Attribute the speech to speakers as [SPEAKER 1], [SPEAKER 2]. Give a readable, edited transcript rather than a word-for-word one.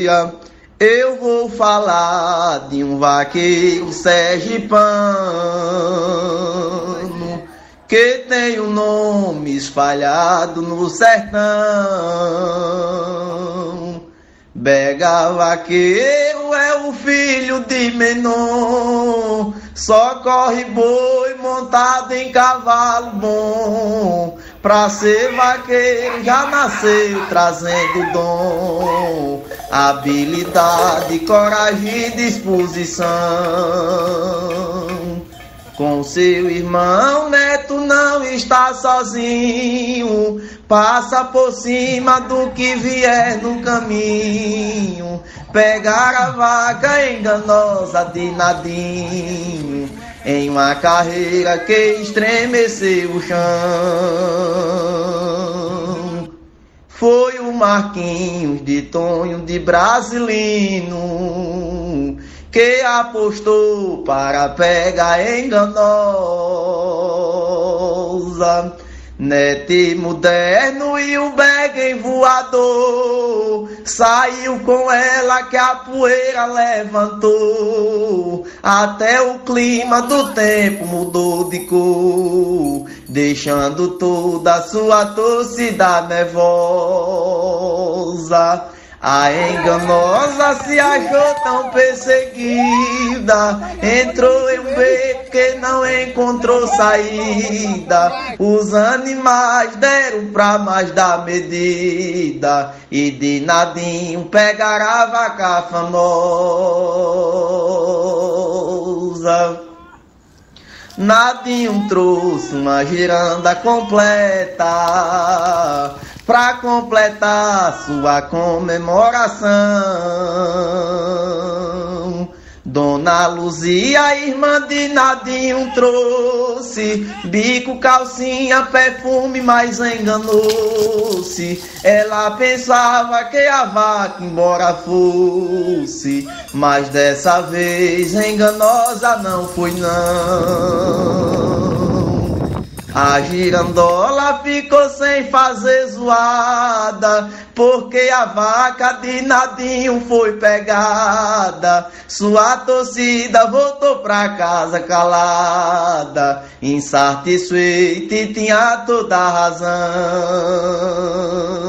[SPEAKER 1] dia eu vou falar de um vaqueiro sergipano que tem um nome espalhado no sertão. Bega vaqueiro é o filho de Menon, só corre boi montado em cavalo bom. Pra ser vaqueiro já nasceu trazendo dom, habilidade, coragem e disposição. Com seu irmão Neto não está sozinho, passa por cima do que vier no caminho. Pegar a vaca enganosa de Nadinho, em uma carreira que estremeceu o chão. Foi o Marquinhos de Tonho de Brasilino que apostou para pegar enganosa. Nete moderno e o Beguen voador, saiu com ela que a poeira levantou. Até o clima do tempo mudou de cor, deixando toda a sua torcida nervosa. A enganosa se achou tão perseguida, entrou em um beco que não encontrou saída. Os animais deram pra mais da medida, e de Nadinho pegaram a vaca famosa. Nadinho trouxe uma giranda completa pra completar sua comemoração. Dona Luzia, irmã de Nadinho, trouxe bico, calcinha, perfume, mas enganou-se. Ela pensava que a vaca embora fosse, mas dessa vez enganosa não foi não. A girandola ficou sem fazer zoada, porque a vaca de Nadinho foi pegada. Sua torcida voltou pra casa calada, insatisfeita e tinha toda a razão.